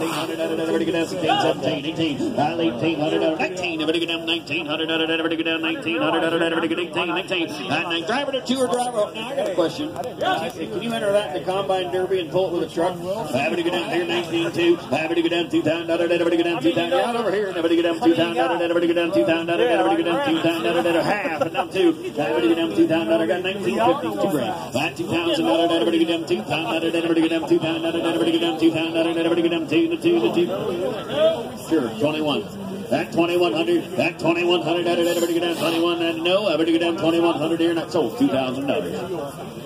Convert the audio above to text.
1800, everybody go down 16, 17, 18, 1800, 19, everybody go down 1900, everybody go down 1900, everybody go 18, 19, and driver to two or driver. Now I got a question. Can you enter that in the combine derby and pull it with a truck? Everybody go down here 19.2, everybody go down 2,000, everybody go down 2,000, out over here, and everybody go down 2,000, everybody go down 2,000, everybody go down 2,000, half, and down two, everybody go down 2,000, I got 1950, 2 grand. That 2,000, everybody go down 2,000, everybody go down 2,000, everybody go down 2,000, everybody go down 2 to 2 to 2. Sure, 21. That 2,100, that 2,100, everybody go down 21, and no, everybody go down 2,100 here, and that sold $2,000.